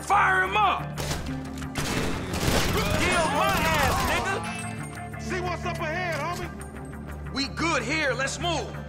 Fire him up! Kill my ass, nigga! See what's up ahead, homie? We good here, let's move.